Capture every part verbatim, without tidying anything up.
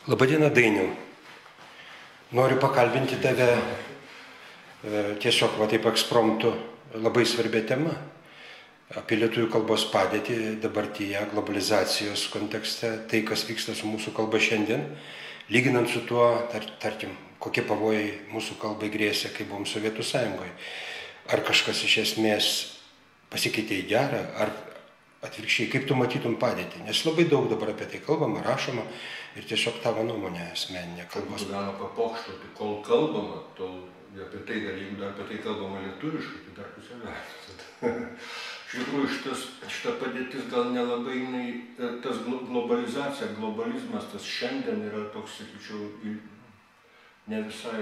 Labadiena, Dainiau. Noriu pakalbinti tave tiesiog va taip ekspromtu labai svarbia tema apie lietuvių kalbos padėtį dabartyje, globalizacijos kontekste, tai, kas vyksta su mūsų kalba šiandien, lyginant su tuo, tar, tarkim, kokie pavojai mūsų kalbai grėsė, kai buvom Sovietų Sąjungoje. Ar kažkas iš esmės pasikeitė į gerą, ar atvirkščiai, kaip tu matytum padėtį? Nes labai daug dabar apie tai kalbama, rašoma ir tiesiog tavo nuomonė asmeninė kalbos. Galima papokštoti, kol kalbama, tol apie tai dar, jeigu dar apie tai kalbama lietuviškai, tai dar pusė metų. Iš tikrųjų, šitas, šita padėtis gal nelabai, tas globalizacija, globalizmas, tas šiandien yra toks, sakyčiau, ne visai,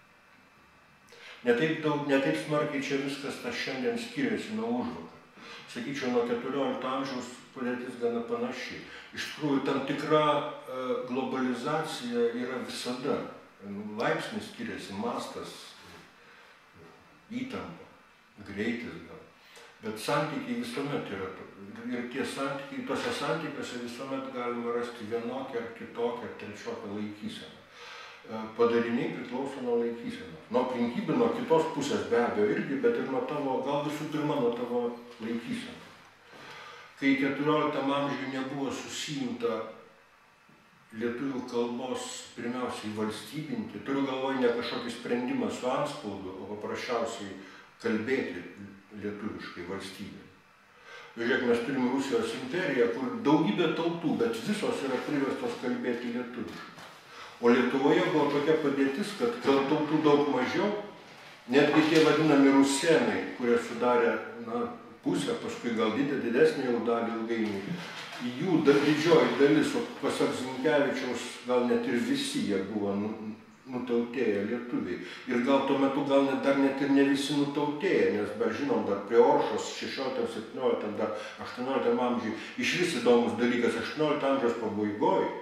ne taip daug, ne taip smarkiai čia viskas tas šiandien skiriasi nuo užvakar. Sakyčiau, nuo keturiolikto amžiaus padėtis gana panaši. Iš tikrųjų, tam tikra globalizacija yra visada. Laipsnis skiriasi, mastas, įtampa, greitis gal. Bet santykiai visuomet yra. Ir tie santykiai, tose santykiuose visuomet galima rasti vienokią ar kitokią ar trečiokią laikyseną. Padariniai priklauso nuo laikysenos. Nuo aplinkybių, nuo kitos pusės be abejo irgi, bet ir nuo tavo, gal visų pirma, nuo tavo laikysenos. Kai keturioliktam amžiuje nebuvo susijunta lietuvių kalbos pirmiausiai valstybinti, turiu galvoj ne kažkokį sprendimą su antspaudu, o paprasčiausiai kalbėti lietuviškai valstybė. Žiūrėk, mes turime Rusijos imperiją, kur daugybė tautų, bet visos yra priverstos kalbėti lietuviškai. O Lietuvoje buvo tokia padėtis, kad gal tautų daug mažiau, netgi tie vadinami rusėnai, kurie sudarė na, pusę, paskui gal didesnį jau dalį ilgainiui, jų didžioji dalis, o pasak Zinkevičiaus, gal net ir visi jie buvo nutautėję lietuviai. Ir gal tuo metu gal net, dar net ir ne visi nutautėję, nes dar žinom, dar prie Oršos šešioliktam, septynioliktam, dar aštuonioliktam amžiui, iš vis įdomus dalykas, aštuoniolikto amžiaus pabaigoje,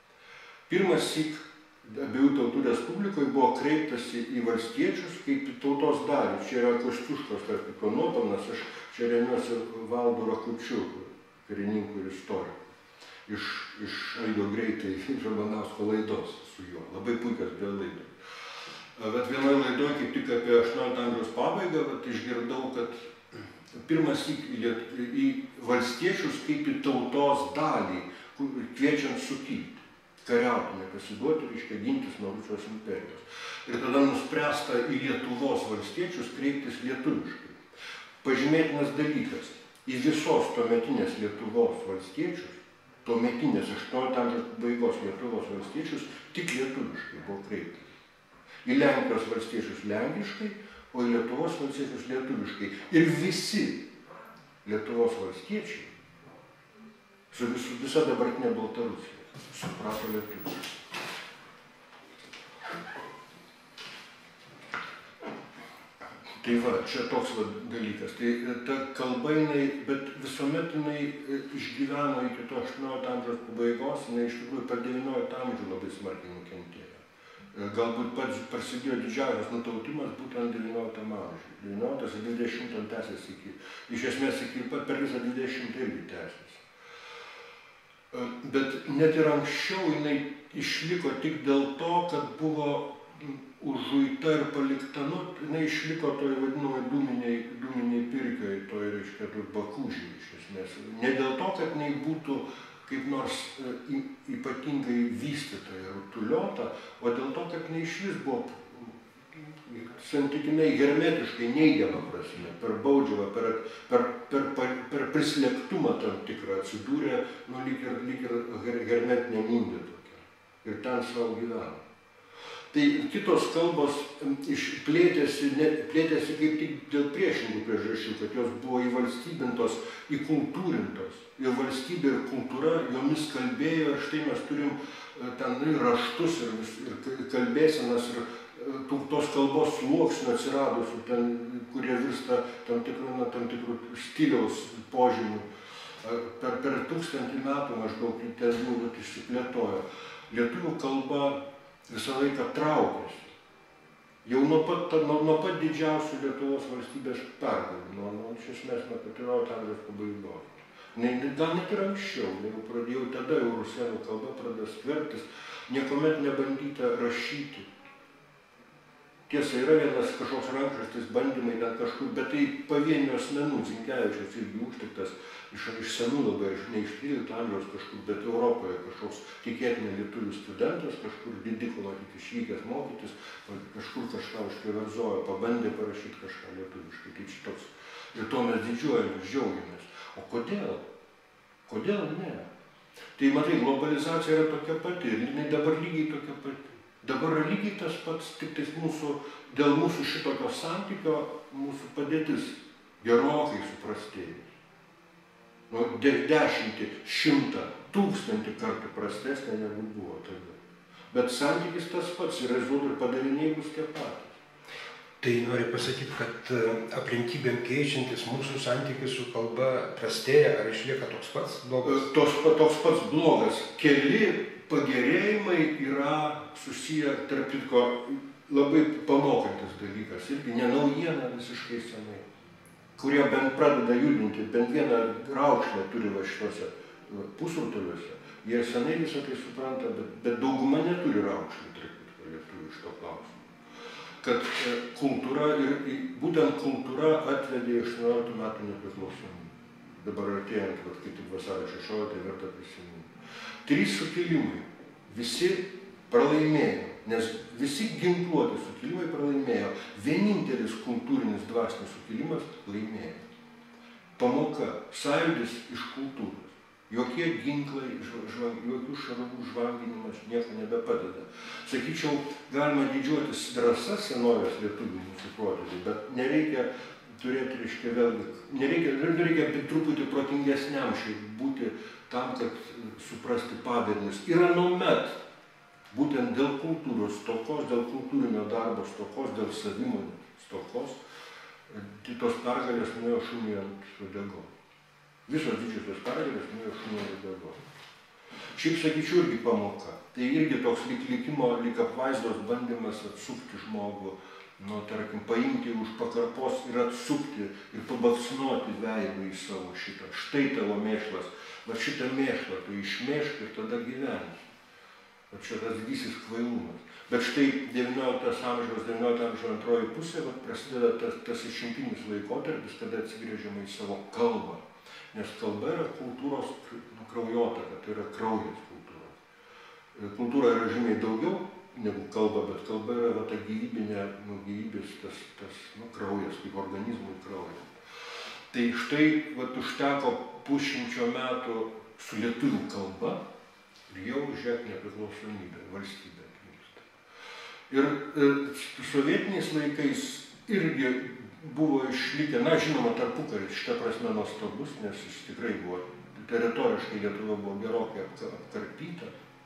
pirmas syk abiejų tautų respublikoje buvo kreiptasi į valstiečius kaip į tautos dalį. Čia yra Kosciuškos, tarp kitko, nuopelnas, aš čia remiuosi Valdu Rakučiu, karininkų ir istorikų. Iš, iš Aido Greitai Žabanausko laidos su juo. Labai puikios dėl laidų. Bet vienoje laidoje, kaip tik apie aštuoniolikto amžiaus pabaigą, bet išgirdau, kad pirmas į, į valstiečius kaip į tautos dalį, kviečiant sukilti. Kariauti, nepasiduoti, reiškia gintis nuo Rusijos imperijos. Ir tada nuspręsta į Lietuvos valstiečius kreiptis lietuviškai. Pažymėtinas dalykas, į visos tuometinės Lietuvos valstiečius, tuometinės aštuoniolikto amžiaus pabaigos Lietuvos valstiečius, tik lietuviškai buvo kreiptis. Į Lenkijos valstiečius lenkiškai, o į Lietuvos valstiečius lietuviškai. Ir visi Lietuvos valstiečiai, su visu, visa dabartinė Baltarusija, suprato lietuvių. Tai va, čia toks va dalykas. Tai ta kalba jinai, bet visuomet jinai išgyveno iki to aštuoniolikto amžiaus pabaigos, jinai iš tikrųjų per devynioliktą amžių labai smarkiai nukentėjo. Galbūt pats prasidėjo didžiausias nutautimas būtent devynioliktam amžiui. devynioliktas ir dvidešimtas tęsėsi iki, iš esmės iki per visą dvidešimtą irgi tęsėsi. Bet net ir anksčiau jinai išliko tik dėl to, kad buvo užuita ir palikta, nu, jinai išliko toj vadinamai dūminiai, dūminiai pirkioj, toj, reiškia, toj bakūžiai iš esmės. Ne dėl to, kad jinai būtų kaip nors ypatingai vystyta ir rutuliota, o dėl to, kad jinai išvis buvo santykinai hermetiškai neigiamą prasme, per baudžiavą, per, per, per, per, per prislėgtumą tam tikrą atsidūrė, nu, lyg ir, lyg ir hermetinė mindė tokia. Ir ten savo gyveno. Tai kitos kalbos plėtėsi, plėtėsi kaip tik dėl priešingų priežasčių, kad jos buvo įvalstybintos, įkultūrintos. Ir valstybė ir kultūra jomis kalbėjo, ir štai mes turim ten ir raštus, ir, ir kalbėsenas, ir tos kalbos sluoksnių atsiradusių, ten, kurie virsta tam tikrų, na, tam tikrų stiliaus požymių. Per, per tūkstantį metų maždaug ten jau išsiplėtojo. Lietuvių kalba visą laiką traukėsi. Jau nuo pat, nuo, nuo pat didžiausių Lietuvos valstybės pergalių, nuo, nuo iš esmės nuo keturiolikto amžiaus pabaigos. Ne, gal net ir anksčiau, jau pradėjau tada jau rusėnų kalba pradėjo skverbtis, niekuomet nebandyta rašyti. Tiesa, yra vienas kažkoks rankraštis, bandymai ten kažkur, bet tai pavienių asmenų, Zinkevičius irgi užtiktas iš, iš senų labai, ne iš trylikto amžiaus kažkur, bet Europoje kažkoks tikėtinai lietuvių studentas, kažkur didikolo tik išvykęs mokytis, kažkur kažką užpriverzojo, pabandė parašyti kažką lietuviškai, tai šitoks. Ir to mes didžiuojamės, džiaugiamės. O kodėl? Kodėl ne? Tai matai, globalizacija yra tokia pati ir jinai dabar lygiai tokia pati. Dabar yra lygiai tas pats, tik tais mūsų, dėl mūsų šitokio santykio, mūsų padėtis gerokai suprastėjus. Nu, dešimtį, šimtą, tūkstantį kartų prastesnė negu buvo tada. Bet santykis tas pats ir rezultatai padariniai bus tie patys. Tai nori pasakyti, kad aplinkybėm keičiantis mūsų santykis su kalba prastėja, ar išlieka toks pats blogas? Tos, toks pats blogas. Keli pagerėjimai yra susiję, tarp kitko, labai pamokantis dalykas. Irgi ne naujiena visiškai senai. Kurie bent pradeda judinti, bent vieną raukšlę turi va šitose pusrutuliuose. Jie senai visą tai supranta, bet, bet dauguma neturi raukšlių, tarp kitko, lietuvių šito klausimo. Kad kultūra ir būtent kultūra atvedė aštuonioliktų metų nepriklausomybę. Dabar artėjant, kaip tik vasario šešioliktąją verta prisiminti. Trys sukilimai, visi pralaimėjo, nes visi ginkluoti sukilimai pralaimėjo. Vienintelis kultūrinis dvasinis sukilimas laimėjo. Pamoka, sąjūdis iš kultūros. Jokie ginklai, žvang, jokių šarvų žvanginimas nieko nebepadeda. Sakyčiau, galima didžiuotis drąsa senovės lietuvių mūsų protėvių, bet nereikia turėti, reiškia, vėlgi, nereikia, nereikia truputį protingesniam šiaip būti tam, kad suprasti padarinius. Ir anuomet, būtent dėl kultūros stokos, dėl kultūrinio darbo stokos, dėl savimonės stokos, tos pergalės nuėjo šuniui ant uodegos. Visos didžiosios pergalės nuėjo šuniui ant uodegos. Šiaip sakyčiau irgi pamoka. Tai irgi toks lyg likimo, lyg apvaizdos bandymas atsukti žmogų, nu, tarkim, paimti už pakarpos ir atsukti ir pabaksnuoti veidą į savo šitą. Štai tavo mėšlas. Va šitą mėšlą tu išmėšk ir tada gyvensi. Va čia tas didysis kvailumas. Bet štai devyniolikto amžiaus, devyniolikto amžiaus antroji pusė, va, prasideda tas, tas išimtinis laikotarpis, kada atsigręžiama į savo kalbą. Nes kalba yra kultūros nu, kraujotaka, tai yra kraujas kultūros. Kultūra yra žymiai daugiau negu kalba, bet kalba yra va, ta gyvybinė, nu, gyvybės, tas, tas nu, kraujas, kaip organizmui kraujas. Tai štai va, užteko pusšimčio metų su lietuvių kalba ir jau žiūrėk nepriklausomybė, valstybė atgimsta. Ir e, sovietiniais laikais irgi buvo išlikę, na žinoma, tarpukaris šitą prasme nuostabus, nes jis tikrai buvo, teritoriškai Lietuva buvo gerokai apkarpyta,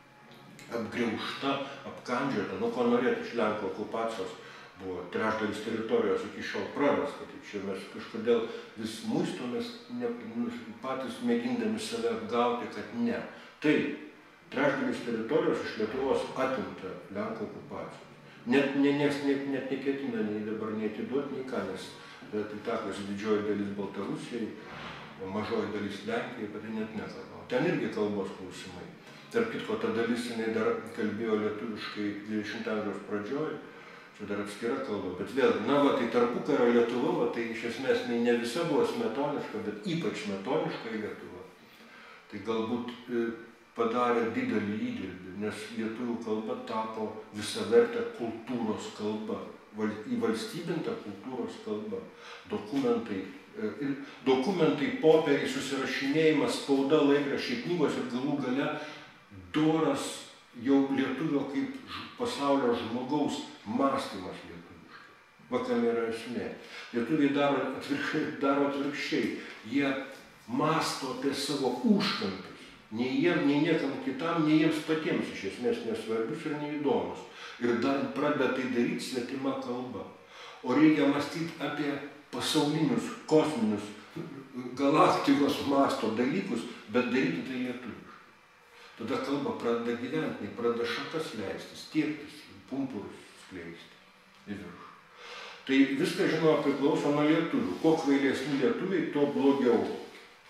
apgriaužta, apkandžiota, nu ko norėti iš Lenkų okupacijos, buvo trečdalis teritorijos iki šiol prarasta, tai čia mes kažkodėl vis muistomės, ne, patys mėgindami save apgauti, kad ne. Tai trečdalis teritorijos iš Lietuvos atimta Lenkų okupacijos. Net, ne, nes, net, net neketina nei dabar nei atiduoti, nei ką, nes tai takosi didžioji dalis Baltarusijai, o mažoji dalis Lenkijai, bet tai net nekalba. Ten irgi kalbos klausimai. Tarp kitko, ta dalis jinai dar kalbėjo lietuviškai dvidešimto amžiaus pradžioj, čia dar atskira kalba, bet vėl, na va, tai tarpukario Lietuva, va, tai iš esmės ne visa buvo smetoniška, bet ypač smetoniška Lietuva. Tai galbūt e, padarė didelį įdirbį, nes lietuvių kalba tapo visavertė kultūros kalba, val, įvalstybinta kultūros kalba. Dokumentai, e, dokumentai, popieriai, susirašinėjimas, spauda, laikraščiai, knygos ir galų gale doras jau lietuvio kaip pasaulio žmogaus mąstymas lietuviškai. Va kam yra esmė. Lietuviai daro atvirkščiai, daro atvirkščiai. Jie mąsto apie savo užkampius. Nei jiem, nei niekam kitam, nei jiems patiems iš esmės nesvarbius ir neįdomus. Ir dar pradeda tai daryti svetima kalba. O reikia mąstyti apie pasaulinius, kosminius, galaktikos masto dalykus, bet daryti tai lietuviškai. Tada kalba pradeda gyventi, pradeda šakas leistis, stieptis, pumpurus skleisti į viršų. Tai viskas, žinoma, priklauso nuo lietuvių. Kuo kvailesni lietuviai, tuo blogiau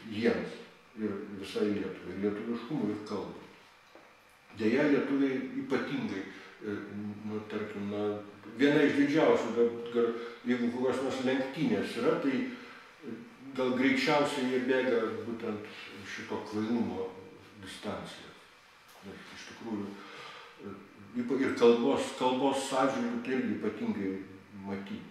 jiems ir visai Lietuvai, lietuviškumui ir kalbai. Deja, lietuviai ypatingai, nu, tarkim, na, viena iš didžiausių, bet jeigu kokios nors lenktynės yra, tai gal greičiausiai jie bėga būtent šito kvailumo distancijos. Nes iš tikrųjų, ir kalbos, kalbos atžvilgiu tai irgi ypatingai matyti.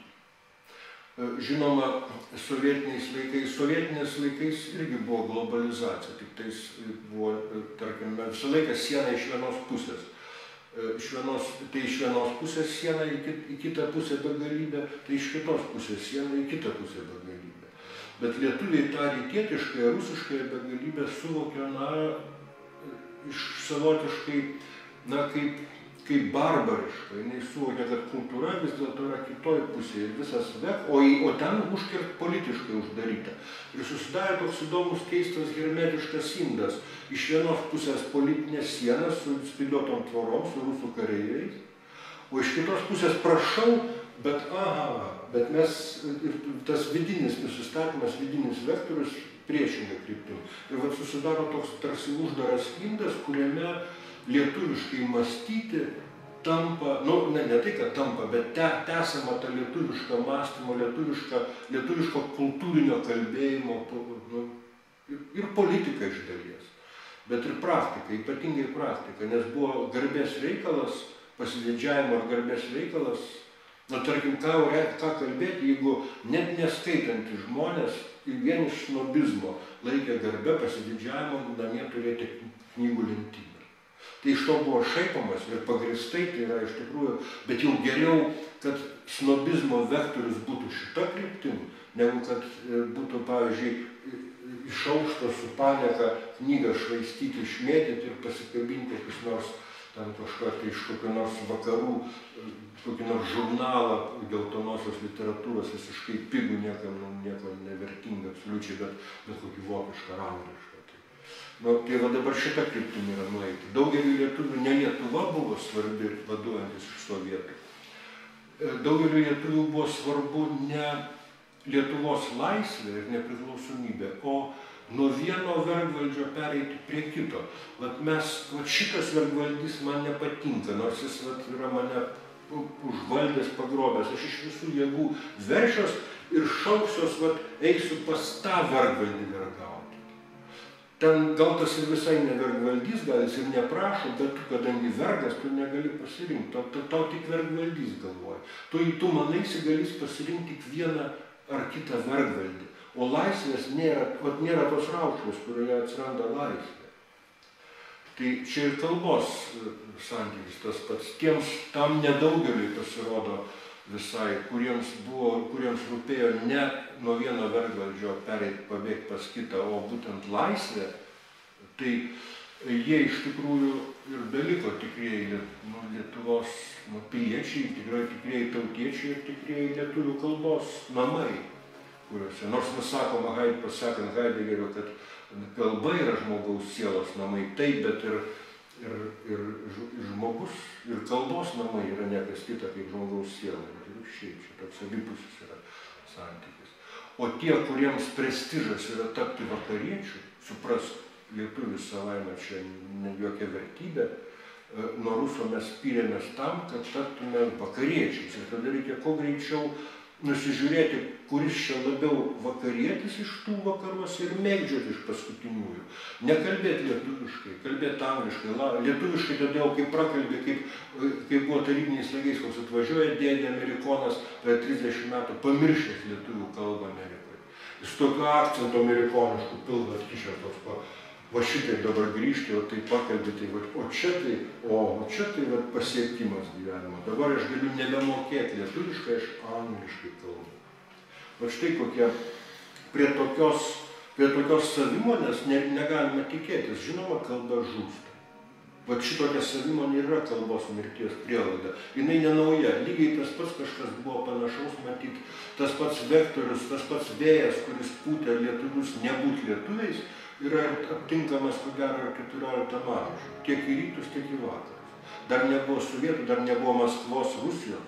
Žinoma, sovietiniais laikais, sovietiniais laikais irgi buvo globalizacija, tik tais buvo, tarkim, visą laiką siena iš vienos pusės. Iš vienos, tai iš vienos pusės siena į, kit, į kitą pusę begalybę, tai iš kitos pusės siena į kitą pusę begalybę. Bet lietuviai tą rytietiškąją, rusiškąją begalybę suvokia, na, iš savotiškai, na, kaip, kaip barbariška. Jis suvokia, kad kultūra vis dėlto yra kitoj pusėje ir visas vek, o, o ten užkirt politiškai uždaryta. Ir susidarė toks įdomus, keistas, hermetiškas indas. Iš vienos pusės politinė siena su spyliuotom tvorom, su rusų kareiviais, o iš kitos pusės prašau, bet aha, bet mes, ir tas vidinis nusistatymas, vidinis vektorius priešingai kryptim. Ir vat susidaro toks tarsi uždaras indas, kuriame lietuviškai mąstyti tampa, nu, ne, ne tai, kad tampa, bet te, tęsiama ta lietuviška mąstymo, lietuviška, lietuviško kultūrinio kalbėjimo, nu, ir, ir politika iš dalies, bet ir praktika, ypatingai praktika, nes buvo garbės reikalas, pasididžiavimo ar garbės reikalas, na, tarkim, ką, ką kalbėti, jeigu net neskaitantys žmonės ir vien iš snobizmo laikė garbę pasididžiavimo namie turėti knygų lentyną. Tai iš to buvo šaipomas ir pagrįstai tai yra iš tikrųjų, bet jau geriau, kad snobizmo vektorius būtų šita kryptim, negu kad būtų, pavyzdžiui, iš aukšto su panieka knygą švaistyti, išmėtyti ir pasikabinti kokius nors ten kažką tai iš kokio nors vakarų, kokį nors žurnalą geltonosios literatūros, visiškai pigų, niekam, nieko nevertingą, absoliučiai, bet, bet kokį vokišką rankraštą. Nu, tai va dabar šitą kryptimį yra nueiti. Daugelį lietuvių ne Lietuva buvo svarbi vaduojantis iš sovietų. Daugelį lietuvių buvo svarbu ne Lietuvos laisvė ir nepriklausomybė, o nuo vieno vergvaldžio pereiti prie kito. Vat mes, vat šitas vergvaldys man nepatinka, nors jis vat yra mane užvaldęs, pagrobęs. Aš iš visų jėgų veršios ir šauksios, vat eisiu pas tą vergvaldį vergauti. Ten gal tas ir visai nevergvaldys, gal jis ir neprašo, bet tu, kadangi vergas, tu negali pasirinkti, tau, tau, tau tik vergvaldys galvoja. Tu, tu manaisi galės pasirinkti tik vieną ar kitą vergvaldį, o laisvės nėra, vat nėra tos raukšlės, kurioje atsiranda laisvė. Tai čia ir kalbos santykis tas pats, tiems tam nedaugeliui pasirodo visai, kuriems buvo, kuriems rūpėjo ne nuo vieno vergvaldžio pereiti, pabėgti pas kitą, o būtent laisvė, tai jie iš tikrųjų ir beliko tikrieji nu, Lietuvos nu, piliečiai, tikrai tikrieji tautiečiai ir tikrieji lietuvių kalbos namai, kuriuose, nors mes sakoma, pasakant Heidegerio, kad kalba yra žmogaus sielos namai, taip, bet ir Ir, ir, ir žmogus, ir kalbos namai yra nekas kita kaip žmogaus siela. Ir šiaip čia toks abipusis yra santykis. O tie, kuriems prestižas yra tapti vakariečių, suprask, lietuvis savaime čia ne jokia vertybė, nuo ruso mes spyrėmės tam, kad taptume vakariečiais. Ir tada reikia kuo greičiau nusižiūrėti, kuris čia labiau vakarietis iš tų vakaruose ir mėgdžioti iš paskutiniųjų. Nekalbėti lietuviškai, kalbėti angliškai. La, lietuviškai todėl, kaip prakalbė, kaip, kaip buvo tarybiniais laikais, koks atvažiuoja dėdė amerikonas per trisdešimt metų, pamiršęs lietuvių kalbą Amerikoje. Jis tokiu akcentu amerikonišku pilną atkišęs toks pa, va šitai dabar grįžti, o tai pakalbė, tai va, o čia tai, o, o čia tai va, pasiekimas gyvenimo. Dabar aš galiu nebemokėti lietuviškai, aš angliškai kalbu. Va štai kokie prie tokios, prie tokios savimonės ne, negalima tikėtis. Žinoma, kalba žūsta. Va šitokia savimonė yra kalbos mirties prielaida. Jinai nenauja. Lygiai tas pats kažkas buvo panašaus matyti. Tas pats vektorius, tas pats vėjas, kuris pūtė lietuvius nebūti lietuviais, yra aptinkamas, ko gero, keturioliktam amžiuje. Tiek į rytus, tiek į vakarus. Dar nebuvo sovietų, dar nebuvo Maskvos, Rusijos.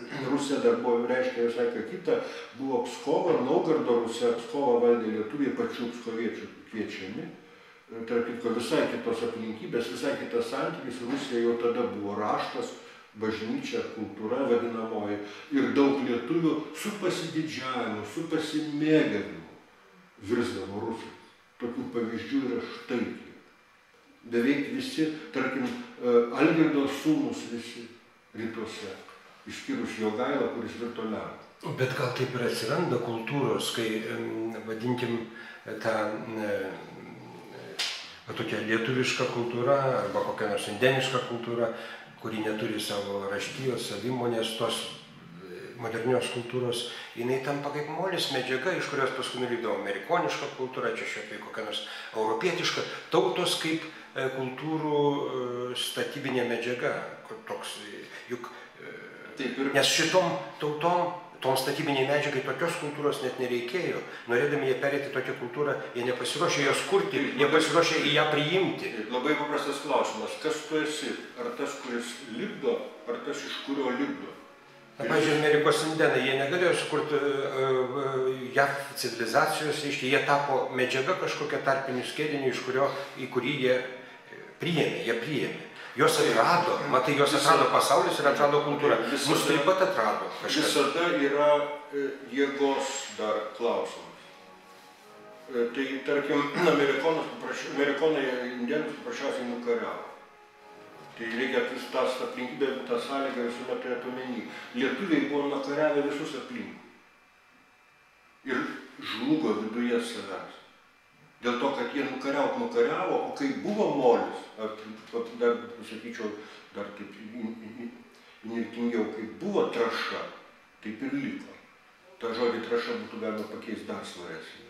Rusija dar buvo reiškia visai ką kitą, buvo Pskovo, Naugardo Rusija, Pskovą valdė lietuviai, pačių pskoviečių kviečiami. Tarp kitko visai kitos aplinkybės, visai kitas santykis, Rusija jau tada buvo raštas, bažnyčia, kultūra vadinamoji, ir daug lietuvių su pasididžiavimu, su pasimėgavimu virsdavo rusai. Tokių pavyzdžių yra štai kiek. Beveik visi, tarkim, Algirdo sūnus visi rytuose, išskyrus Jogailą, kuris virto Lenku. Bet gal taip ir atsiranda kultūros, kai, vadinkim, tą tokia lietuviška kultūra arba kokia nors indėniška kultūra, kuri neturi savo raštijos, savimonės, tos modernios kultūros, jinai tampa kaip molis medžiaga, iš kurios paskui nulydavo amerikoniška kultūra, čia šiuo atveju kokia nors europietiška, tautos kaip kultūrų statybinė medžiaga, toks, juk, Taip ir... nes šitom tautom, tom statybiniai medžiagai tokios kultūros net nereikėjo. Norėdami jie perėti tokią kultūrą, jie nepasiruošė jos kurti, jie pasiruošė į ją priimti. Labai paprastas klausimas, kas tu esi? Ar tas, kuris lipdo, ar tas, iš kurio lipdo? Na, pavyzdžiui, Amerikos indėnai, jie negalėjo sukurti uh, J A V civilizacijos, reiškia, jie tapo medžiaga kažkokia tarpinių skėdinių, iš kurio, į kurį jie priėmė, jie priėmė. Jos atrado, matai, jos atrado pasaulis ir atrado kultūrą. Mus taip pat atrado kažkas. Visada yra jėgos dar klausimas. Tai, tarkim, amerikonai indėnus paprasčiausiai nukariavo. Tai reikia tas aplinkybę, tą sąlygą visuomet turėti omeny. Lietuviai buvo nukariavę visus aplinkų. Ir žlugo viduje savęs. Dėl to, kad jie nukariaut nukariavo, o kai buvo molis, ar dar, sakyčiau, dar taip inirtingiau, kai buvo traša, taip ir liko. Ta žodį traša būtų galima pakeisti dar svaresnį.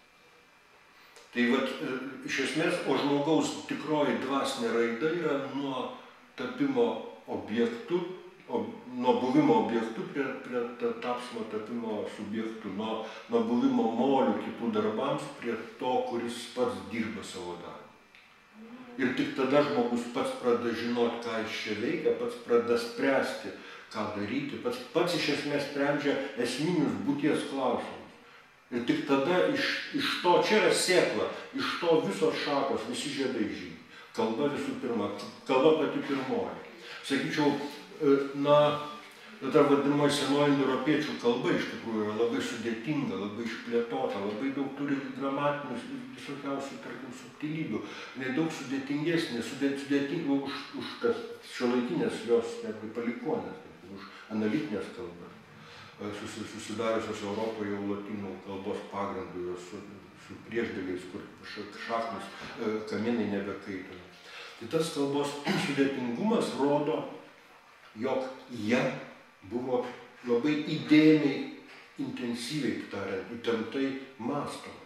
Tai vat, iš esmės, o žmogaus tikroji dvasinė raida yra nuo tapimo objektų, o, nuo buvimo objektų prie, prie tapsmo tapimo subjektų, nuo, nuo buvimo molių kitų darbams prie to, kuris pats dirba savo darbą. Ir tik tada žmogus pats pradeda žinoti, ką jis čia veikia, pats pradeda spręsti, ką daryti, pats, pats iš esmės sprendžia esminius būties klausimus. Ir tik tada iš, iš to, čia yra sėkla, iš to visos šakos, visi žiedai žydi. Kalba visų pirma, kalba pati pirmoji. Sakyčiau, na, ta vadinamoji senoji indoeuropiečių kalba iš tikrųjų yra labai sudėtinga, labai išplėtota, labai daug turi gramatinių visokiausių, tarkim, subtilybių. Jinai daug sudėtingesnė, sudėtinga už, už tas šiuolaikinės jos netgi palikuonės, už analitinės kalbas, susidariusios Europoje jau lotynų kalbos pagrindų, jos su, su priešdėliais, kur šaknys kamienai nebekaitino. Tai tas kalbos sudėtingumas rodo, jog jie buvo labai įdėmiai, intensyviai, tariant, įtemptai mąstoma.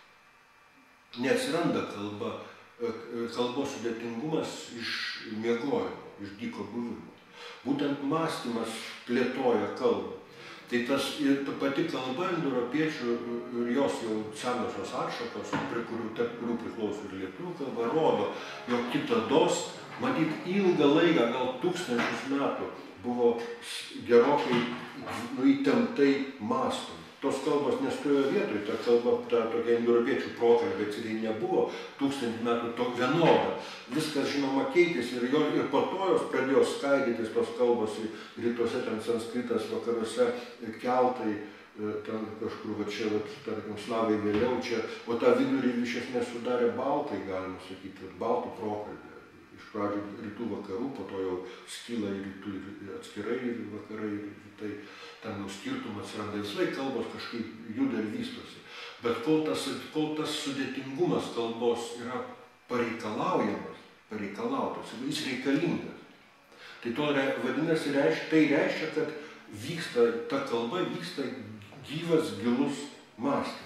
Neatsiranda kalba, kalbos sudėtingumas iš miegojimo, iš dyko buvimo. Būtent mąstymas plėtoja kalbą. Tai tas ir ta pati kalba indoeuropiečių ir jos jau senosios atšakos, prie kurių, tarp kurių priklauso ir lietuvių kalba, rodo, jog kitados, matyt, ilgą laiką, gal tūkstančius metų, buvo gerokai nu, įtemptai mąstomi. Tos kalbos nestojo vietoj, ta kalba, ta tokia indoeuropiečių prokalbė, bet tai nebuvo tūkstantį metų to vienoda. Viskas, žinoma, keitėsi ir, jo, ir po to jos pradėjo skaidytis tos kalbos rytuose, ten sanskritas, vakaruose, keltai, ten kažkur, va čia, va, tarkim, slavai vėliau čia, o tą vidurį iš esmės sudarė baltai, galima sakyti, baltų prokalbė. Iš pradžių rytų vakarų, po to jau skyla į rytų ir atskirai ir vakarai ir rytai, ten jau skirtumą atsiranda, visai kalbos kažkaip juda ir vystosi. Bet kol tas, kol tas sudėtingumas kalbos yra pareikalaujamas, pareikalautas, jis reikalingas. Tai to vadinasi, reiškia, tai reiškia, kad vyksta, ta kalba vyksta gyvas, gilus mąstymas.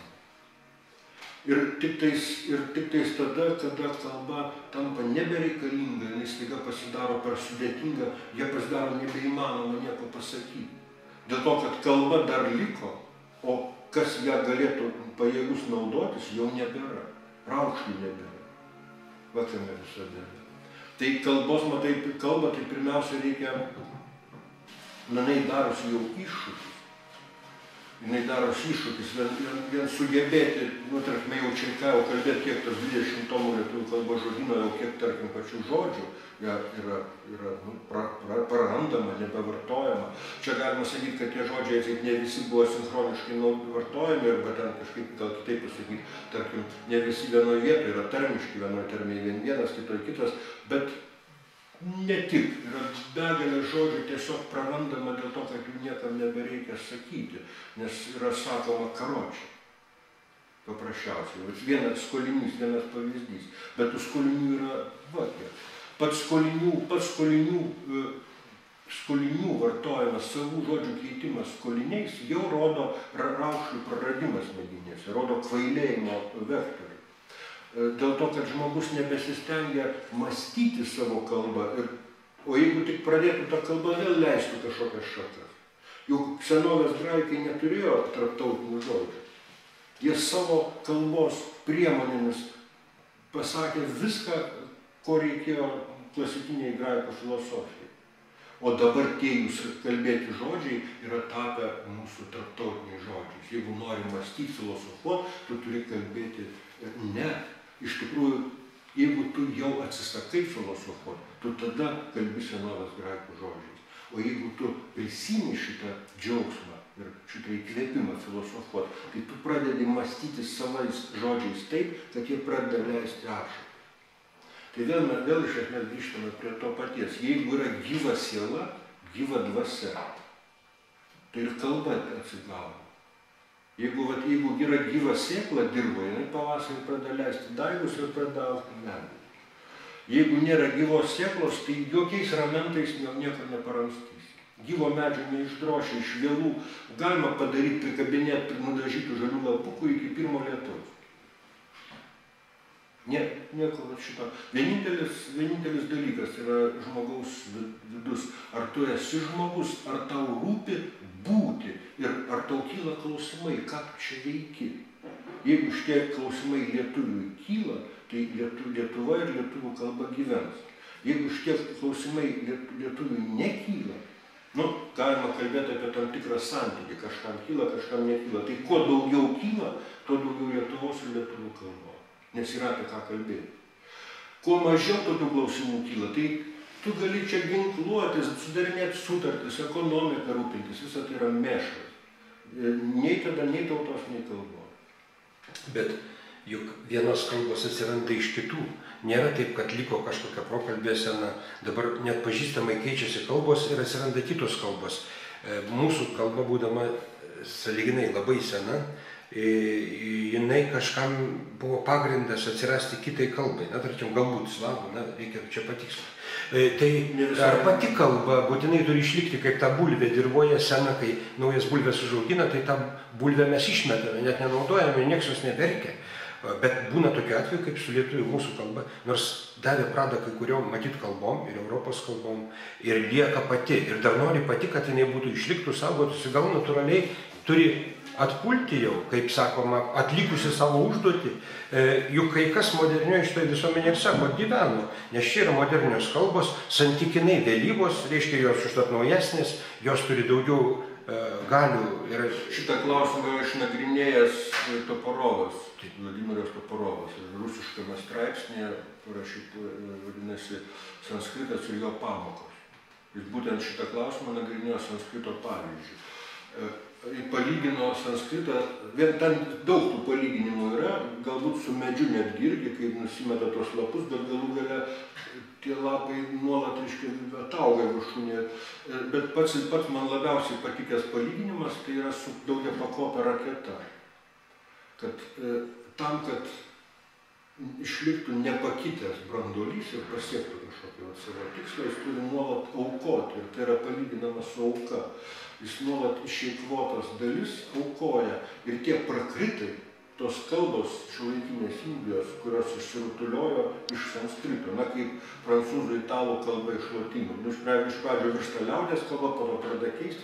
Ir tik tais, ir tik tais tada, kada kalba tampa nebereikalinga, jinai staiga pasidaro per sudėtinga, jie pasidaro nebeįmanoma nieko pasakyti. Dėl to, kad kalba dar liko, o kas ją galėtų pajėgus naudotis, jau nebėra. Raukšlių nebėra. Vatame visada. Tai kalbos, matai, kalbą, tai pirmiausia reikia nu, jinai darosi jau iššūkis. Jinai darosi iššūkis, vien, vien, vien sugebėti, nu, tarkime, jau čia ką jau kalbėti, kiek tas dvidešimt tomų lietuvių kalbos žodyno, jau kiek, tarkim, pačių žodžių ja, yra, yra nu, pra, pra, prarandama, nebevartojama. Čia galima sakyti, kad tie žodžiai, kaip ne visi buvo sinchroniškai vartojami, arba ten kažkaip gal kitaip pasakyti, tarkim, ne visi vienoje vietoje yra tarmiški, vienoje tarmėje vien vienas, kitoje kitas, bet ne tik, yra begalė žodžių tiesiog prarandama dėl to, kad jų niekam nebereikia sakyti, nes yra sakoma karočiai, paprasčiausiai. Vienas skolinys, vienas pavyzdys, bet tų skolinių yra vakė. Pats skolinių, pats skolinių, skolinių vartojimas, savų žodžių keitimas skoliniais jau rodo raukšlių praradimas smegenyse, rodo kvailėjimo vektorių. Dėl to, kad žmogus nebesistengia mąstyti savo kalbą, ir, o jeigu tik pradėtų tą kalbą, vėl leistų kažkokias šakas. Juk senovės graikai neturėjo tarptautinių žodžių. Jie savo kalbos priemonėmis pasakė viską, ko reikėjo klasikiniai graikų filosofijai. O dabar tie jūs kalbėti žodžiai yra tapę mūsų tarptautiniais žodžiais. Jeigu nori mąstyti, filosofuoti, tu turi kalbėti ne. Iš tikrųjų, jeigu tu jau atsisakai filosofuoti, tu tada kalbi senovės graikų žodžiais. O jeigu tu prisimi šitą džiaugsmą ir šitą įkvėpimą filosofuoti, tai tu pradedi mąstyti savais žodžiais taip, kad jie pradeda leisti ašarą. Tai vėl, vėl iš esmės grįžtame prie to paties. Jeigu yra gyva siela, gyva dvasia, tai ir kalba atsigauna. Jeigu, vat, jeigu yra gyva sėkla dirvoje, jinai pavasarį pradeda leisti daigus ir pradeda augti medį. Jeigu nėra gyvos sėklos, tai jokiais ramentais nieko neparamstysi. Gyvo medžio neišdrošia iš vėlų. Galima padaryti, prikabinėti nudažytų žalių lapukų iki pirmo lietaus. Nie, nieko šito. Vienintelis, vienintelis dalykas yra žmogaus vidus. Ar tu esi žmogus, ar tau rūpi būti ir ar tau kyla klausimai, ką tu čia veiki. Jeigu šitie klausimai lietuviui kyla, tai lietu, Lietuva ir lietuvių kalba gyvens. Jeigu šitie klausimai lietuviui nekyla, nu, galima kalbėti apie tam tikrą santykį, kažkam kyla, kažkam nekyla. Tai kuo daugiau kyla, tuo daugiau Lietuvos ir lietuvių kalbos. Nes yra apie ką kalbėti. Kuo mažiau tokių klausimų kyla, tai tu gali čia ginkluotis, sudarinėti sutartis, ekonomiką rūpintis, visą tai yra mėšlas. Nei tada, nei tautos, nei kalbos. Bet juk vienos kalbos atsiranda iš kitų. Nėra taip, kad liko kažkokia prokalbė sena. Dabar net pažįstamai keičiasi kalbos ir atsiranda kitos kalbos. Mūsų kalba, būdama sąlyginai labai sena, jinai kažkam buvo pagrindas atsirasti kitai kalbai. Na, tarkim, galbūt slavų, na, reikia čia patikslinti. Tai ar pati kalba būtinai turi išlikti kaip ta bulvė dirvoje sena, kai naujas bulvės užaugina, tai tą bulvę mes išmetame, net nenaudojame, nieks jos neverkia. Bet būna tokiu atveju, kaip su lietuvių mūsų kalba, nors davė pradą kai kuriom matyt kalbom ir Europos kalbom ir lieka pati. Ir dar nori pati, kad jinai būtų išliktų, saugotųsi, gal natūraliai turi atpulti jau, kaip sakoma, atlikusi savo užduotį. E, juk kai kas modernioje šitoje visuomenėje ir sako, gyveno, nes čia yra modernios kalbos, santykinai vėlyvos, reiškia jos užtat naujesnės, jos turi daugiau e, galių. Ir šitą klausimą išnagrinėjęs Toporovas, Vladimiras Toporovas, rusiškame straipsnėje parašyta, vadinasi, sanskritas ir jo pamokos. Jis būtent šitą klausimą nagrinėjo sanskrito pavyzdžių. Palygino sanskritą, vien ten daug tų palyginimų yra, galbūt su medžiu netgi irgi, kai nusimeta tos lapus, bet galų gale tie lapai nuolat, reiškia, atauga viršūnėje. Bet pats, pats man labiausiai patikęs palyginimas, tai yra su daugiapakopė raketa. Kad e, tam, kad išliktų nepakitęs branduolys ir pasiektų kažkokį savo tikslą, jis turi nuolat aukoti, ir tai yra palyginama su auka. Jis nuolat išeikvotas dalis aukoja ir tie prakritai, tos kalbos šiuolaikinės Indijos, kurios išsirutuliojo iš sanskrito, na kaip prancūzų, italų kalba iš lotynų. Nu, iš pradžio virsta liaudės kalba, po to pradeda keistis ir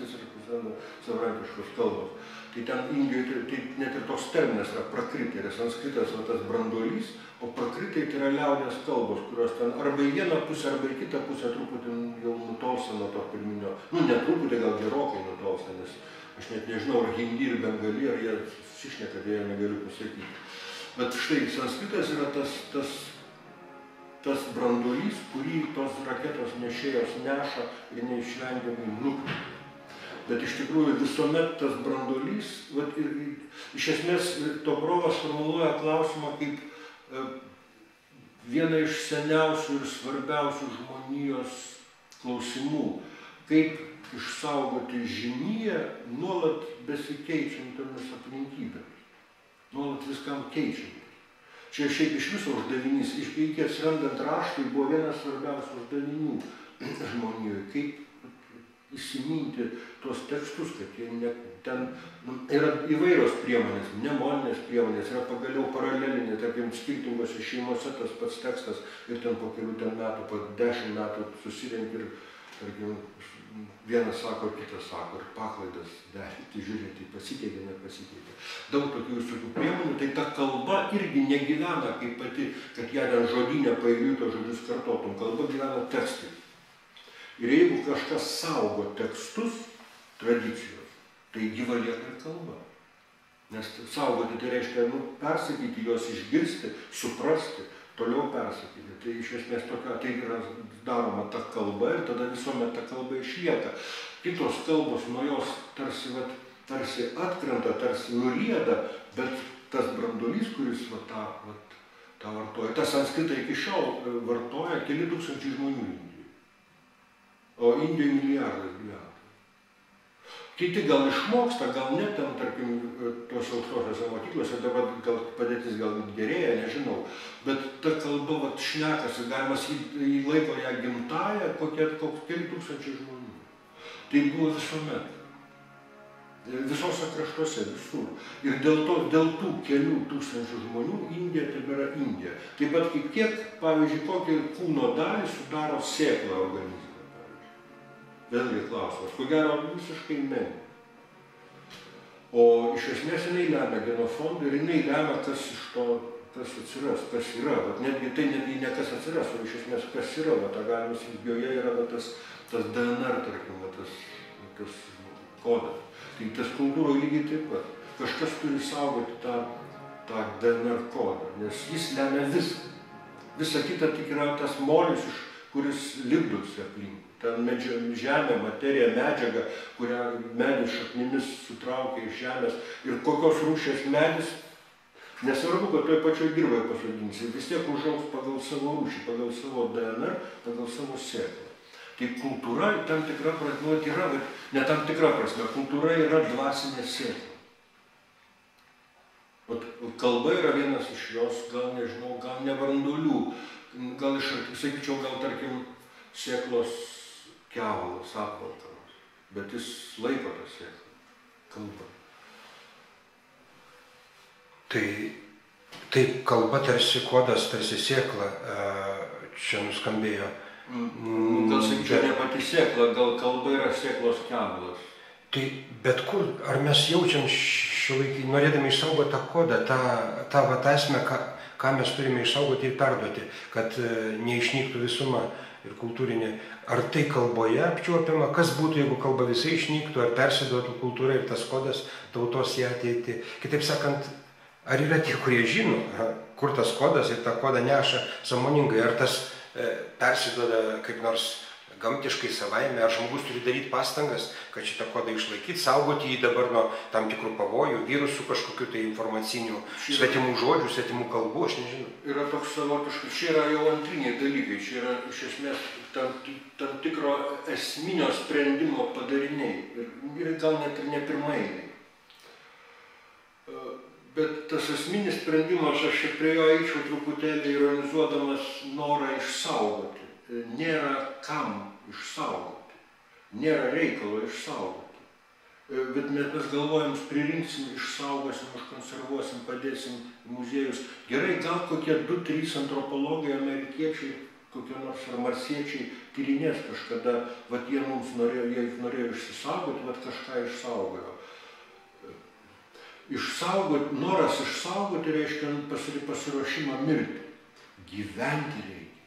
atsiranda savarankiškos kalbos. Tai ten Indijoje tai net ir toks terminas yra prakritai, yra sanskritas va, tas branduolys, o prakritai tai yra liaudės kalbos, kurios ten arba į vieną pusę, arba į kitą pusę truputį jau nutolsta nuo to pirminio. Nu, ne truputį, gal gerokai nutolsta, nes aš net nežinau, ar hindi ir bengali, ar jie susišneka, tai jie negaliu pasakyti. Bet štai, sanskritas yra tas, tas, tas branduolys, kurį tos raketos nešėjos neša ir neišvengiamai nukreipia. Bet iš tikrųjų visuomet tas branduolys, vat, ir, ir, iš esmės Toprovas formuluoja klausimą kaip e, vieną iš seniausių ir svarbiausių žmonijos klausimų, kaip išsaugoti žiniją nuolat besikeičiantomis aplinkybėmis, nuolat viskam keičiantis. Čia šiaip iš viso uždavinys, iki atsirandant raštui buvo vienas svarbiausių uždavinių žmonijoje, kaip įsiminti tuos tekstus, kad jie ne, ten nu, yra įvairios priemonės, mnemoninės priemonės, yra pagaliau paralelinė, tarkim, skirtingose šeimose tas pats tekstas ir ten po kelių ten metų, po dešimt metų susirenki ir, tarkim, vienas sako, kitas sako, ir paklaidas derinti, žiūrėti, pasikeitė, nepasikeitė. Daug tokių visokių priemonių, tai ta kalba irgi negyvena kaip pati, kad ją ten žodinę paeiliui to žodžius kartotum, kalba gyvena tekstai. Ir jeigu kažkas saugo tekstus, tradicijos, tai gyva lieka ir kalba. Nes saugoti tai reiškia, nu, persakyti, juos išgirsti, suprasti, toliau persakyti. Tai iš esmės tokia, tai yra daroma ta kalba ir tada visuomet ta kalba išlieka. Kitos kalbos nuo jos tarsi, vat, tarsi atkrenta, tarsi nurieda, bet tas branduolys, kuris va, tą, vat, tą vartoja, tą sanskritą iki šiol vartoja keli tūkstančiai žmonių. O Indijoje milijardas gyventojų. Kiti gal išmoksta, gal net ten, tarkim, tos aukštosiose mokyklose, dabar gal padėtis gal gerėja, nežinau, bet ta kalba vat, šnekasi, galima į laiko ją gimtąją, kokie keli tūkstančiai žmonių. Tai buvo visuomet. Visose kraštuose, visur. Ir dėl, to, dėl tų kelių tūkstančių žmonių Indija tebėra Indija. Taip pat kaip kiek, pavyzdžiui, kokį kūno dalį sudaro sėkla organizme. Vėlgi klausimas, ko gero visiškai menkai. O iš esmės jinai lemia genofondą ir jinai lemia, kas iš to, kas atsiras, kas yra. Vat netgi tai netgi ne kas atsiras, o iš esmės kas yra. Vat, galima sakyti, joje yra vat, tas, tas D N R, tarkim, vat, tas, tas kodas. Tai tas kultūroje lygiai taip pat. Kažkas turi saugoti tą, tą D N R kodą, nes jis lemia viską. Visa kita tik yra tas molis, kuris lipdosi aplink. Ten medžia, žemė, materija, medžiaga, kurią medis šaknimis sutraukia iš žemės. Ir kokios rūšies medis, nesvarbu, kad toj pačioj dirvoje pasodinsi, vis tiek užaugs pagal savo rūšį, pagal savo D N R, pagal savo sėklą. Tai kultūra tam tikra prasme yra, bet ne tam tikra prasme, kultūra yra dvasinė sėkla. Kalba yra vienas iš jos, gal nežinau, gal ne branduolių, gal iš, sakyčiau, gal tarkim sėklos kevalas, apvalkalas, bet jis laiko tą sėklą, kalba. Tai, tai kalba tarsi kodas, tarsi sėkla, čia nuskambėjo. Mm, gal sakyčiau, ne pati sėkla, gal kalba yra sėklos kevalas. Tai bet kur, ar mes jaučiam šiuolaikinį, norėdami išsaugoti tą kodą, tą, tą vat esmę, ką, ką mes turime išsaugoti ir perduoti, kad neišnyktų visuma ir kultūrinė. Ar tai kalboje apčiuopiama, kas būtų, jeigu kalba visai išnyktų, ar persiduotų kultūra ir tas kodas tautos į ateitį. Kitaip sakant, ar yra tie, kurie žino, kur tas kodas ir tą kodą neša sąmoningai, ar tas e, persiduoda kaip nors gamtiškai savaime, ar žmogus turi daryti pastangas, kad šitą kodą išlaikyti, saugoti jį dabar nuo tam tikrų pavojų, virusų kažkokių tai informacinių, svetimų žodžių, svetimų kalbų, aš nežinau. Yra toks savotiškas, čia yra jau antriniai dalykai, čia yra iš esmės tam, tam tikro esminio sprendimo padariniai ir, ir gal net ir ne pirmainiai. Bet tas esminis sprendimas, aš čia prie jo eičiau truputėlį ironizuodamas norą išsaugoti. Nėra kam išsaugoti, nėra reikalo išsaugoti. Bet mes galvojam, pririnksim, išsaugosim, užkonservuosim, padėsim į muziejus. Gerai, gal kokie du, trys antropologai, amerikiečiai kokie nors ar marsiečiai tyrinės kažkada, vat jie mums norėjo, jie norėjo išsisaugoti, vat kažką išsaugojo. Išsaugoti, noras išsaugoti reiškia pasiruošimą mirti. Gyventi reikia.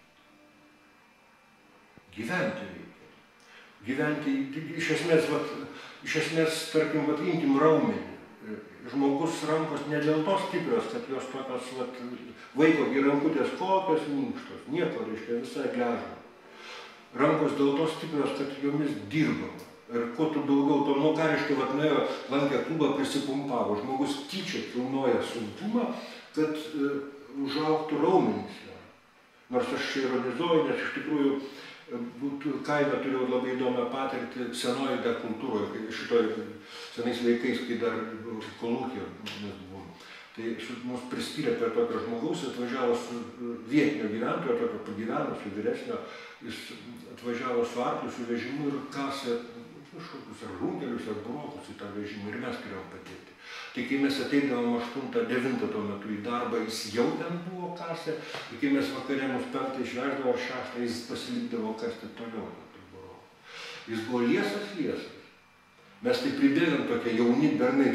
Gyventi reikia. Gyventi, iš esmės, vat, iš esmės, tarkim, vat, imkim raumenį. Žmogus rankos ne dėl to stiprios, kad jos tokios, vat, vaiko rankutės kokios minkštos, nieko, reiškia, visai gležna. Rankos dėl to stiprios, kad jomis dirbama. Ir kuo tu daugiau to, nu, ką reiškia, vat, nuėjo, lankė klubą, prisipumpavo. Žmogus tyčia kilnoja sunkumą, kad e, užaugtų raumenys. Nors aš čia ironizuoju, nes iš tikrųjų būtų, kaime turėjau labai įdomią patirtį senoje dar kultūroje, šitoj senais laikais, kai dar kolūkė mes buvom. Tai mus priskyrė prie tokio žmogaus, atvažiavo su vietinio gyventojo, tokio pagyvenusio, vyresnio, jis atvažiavo su arkliu, su vežimu ir kasė kažkokius ar runkelius, ar brokus į tą vežimą ir mes turėjom padėti. Tai kai mes ateidavom aštuntą devintą tuo metu į darbą, jis jau ten buvo kasė, ir kai mes vakarė mus penktą išveždavo ar šeštą, jis pasilikdavo kasti toliau. Jis buvo liesas, liesas. Mes tai pribėgam tokie jauni bernai,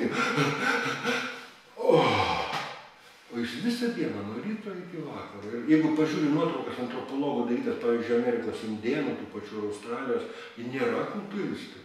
taip, oh, o jis visą dieną, nuo ryto iki vakaro. Ir jeigu pažiūrė nuotraukas antropologų darytas, pavyzdžiui, Amerikos indėnų, tų pačių Australijos, jie nėra kultūristai.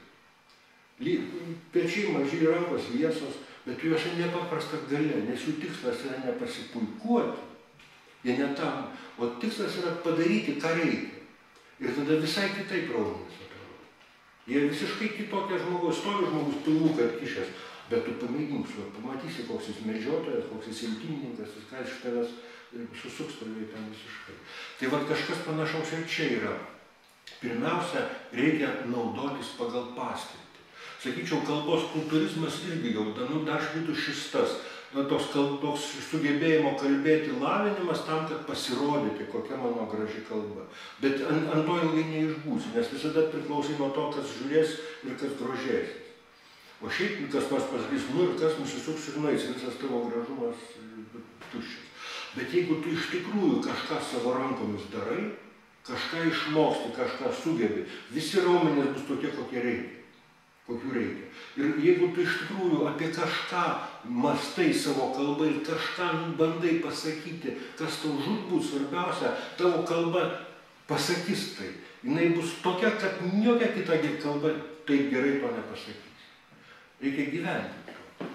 Pečiai maži, rankos liesos, bet juose nepaprasta galia, nes jų tikslas yra nepasipuikuoti. Jie ne tam, o tikslas yra padaryti, ką reikia. Ir tada visai kitaip raumenys atrodo. Jie visiškai kitokie žmogaus, stovi žmogus pilnuką atkišęs, bet tu pamėgink su juo, pamatysi, koks jis medžiotojas, koks jis imtynininkas, jis ką iš tavęs susuks tave ten visiškai. Tai va kažkas panašaus ir čia yra. Pirmiausia, reikia naudotis pagal paskirtį. Sakyčiau, kalbos kultūrizmas irgi jau, nu, dar švitų šis tas, nu, toks, toks sugebėjimo kalbėti lavinimas tam, kad pasirodyti, kokia mano graži kalba. Bet ant, ant to ilgai neišbūsi, nes visada priklausai nuo to, kas žiūrės ir kas grožėsis. O šiaip, kas nors pasakys, nu ir kas nusisuks ir nueis, visas tavo gražumas tuščias. Bet jeigu tu iš tikrųjų kažką savo rankomis darai, kažką išmoksti, kažką sugebi, visi raumenys bus tokie, kokie reikia. Kokių reikia. Ir jeigu tu iš tikrųjų apie kažką mastai savo kalbą ir kažką bandai pasakyti, kas tau žūtbūt svarbiausia, tavo kalba pasakys tai. Jinai bus tokia, kad jokia kita kalba taip gerai to nepasakys. Reikia gyventi to.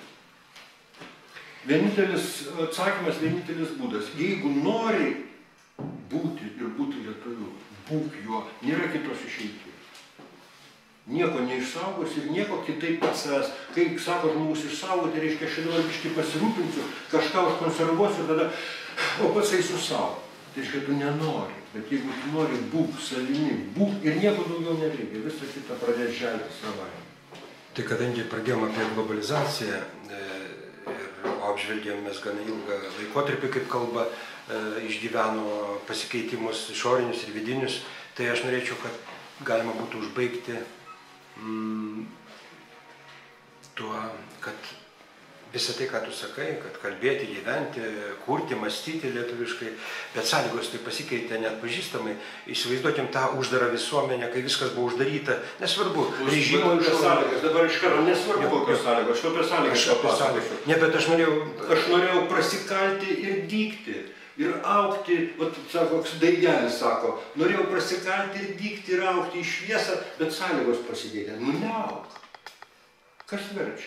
Vienintelis atsakymas, vienintelis būdas. Jeigu nori būti ir būti lietuviu, būk juo, nėra kitos išeities. Nieko neišsaugos ir nieko kitaip pats savęs. Kai sako žmogus išsaugoti, reiškia, aš dabar biškį pasirūpinsiu, kažką užkonservuosiu ir tada, o pats eisiu savo. Tai reiškia, tu nenori. Bet jeigu tu nori, būk savimi, būk ir nieko daugiau nereikia. Visą kitą pradės želti savaime. Tai kadangi pradėjom apie globalizaciją ir apžvelgėm mes gana ilgą laikotarpį, kaip kalba išgyveno pasikeitimus išorinius ir vidinius, tai aš norėčiau, kad galima būtų užbaigti Mm, tuo, kad visą tai, ką tu sakai, kad kalbėti, gyventi, kurti, mąstyti lietuviškai, bet sąlygos tai pasikeitė net pažįstamai. Įsivaizduokim tą uždarą visuomenę, kai viskas buvo uždaryta, nesvarbu. Režimo iš sąlygas, dabar iš karo, nesvarbu kokios sąlygos, aš apie sąlygas papasakosiu. Ne, bet aš norėjau... Aš norėjau prasikalti ir dygti. Ir augti, vat, sako, Daigelis sako, norėjau prasikalti ir dygti ir augti į šviesą, bet sąlygos pasikeitė. Nu, neauk. Kas verčia?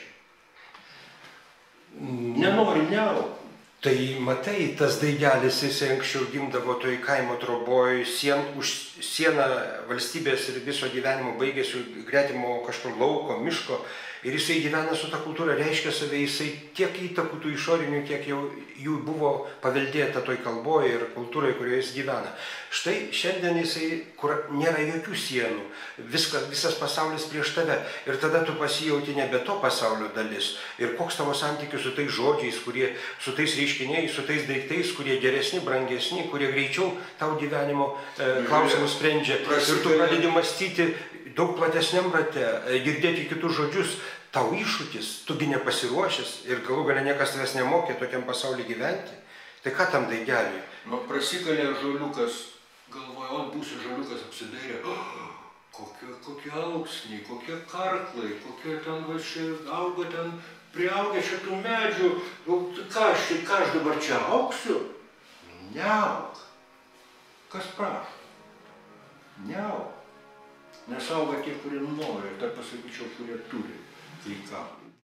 Nenori, neauk. Tai matai, tas Daigelis, jisai anksčiau gimdavo toj kaimo troboj, sien, už sieną valstybės ir viso gyvenimo baigėsi gretimo kažkur lauko, miško. Ir jisai gyvena su ta kultūra, reiškia save, jisai tiek įtakų tų išorinių, tiek jau jų buvo paveldėta toj kalboje ir kultūrai, kurioje jis gyvena. Štai šiandien jisai, kur nėra jokių sienų, viskas, visas pasaulis prieš tave. Ir tada tu pasijauti nebe to pasaulio dalis. Ir koks tavo santykis su tais žodžiais, kurie, su tais reiškiniais, su tais daiktais, kurie geresni, brangesni, kurie greičiau tau gyvenimo e, klausimus sprendžia. Ir tu pradedi mąstyti daug platesniam rate, girdėti kitus žodžius, tau iššūkis, tugi nepasiruošęs ir galų gale niekas tavęs nemokė tokiam pasaulyje gyventi. Tai ką tam Daigeliui? Nu, prasikalė žoliukas galvoja, o būsiu žaliukas, apsidairė, oh, kokie, kokie auksniai, kokie karklai, kokie ten va čia auga ten, priaugia šitų medžių, ką aš, ką aš dabar čia auksiu? Neauk. Kas prašo? Neauk. Nes auga tie, kurie nori, ir dar pasakyčiau, kurie turi kai ką.